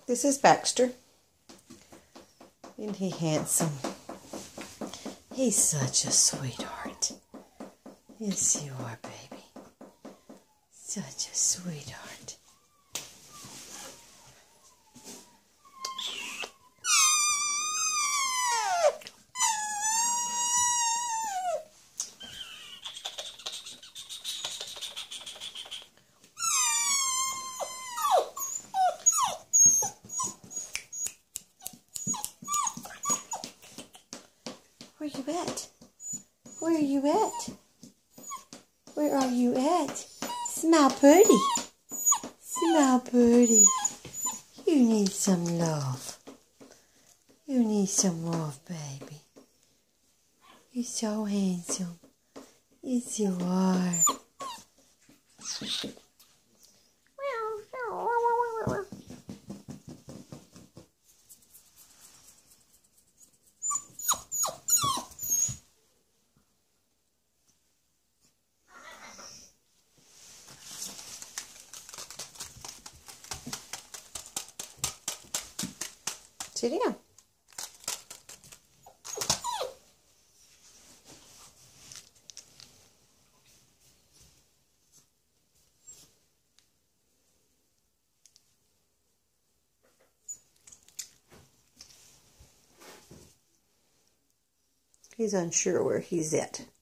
This is Baxter. Isn't he handsome? He's such a sweetheart. Yes, you are, baby. Such a sweetheart. Where you at? Where are you at? Where are you at? Smile pretty. Smile pretty. You need some love. You need some love, baby. You're so handsome. Yes, you are. Sit down. He's unsure where he's at.